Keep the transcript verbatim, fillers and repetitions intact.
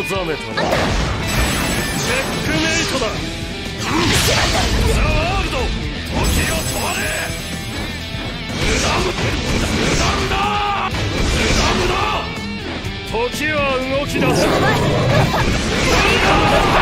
ざめたな。チェックメイトだ。ザ・ワールド、時を止まれ。無駄無駄だ無駄無駄。時は動き出す。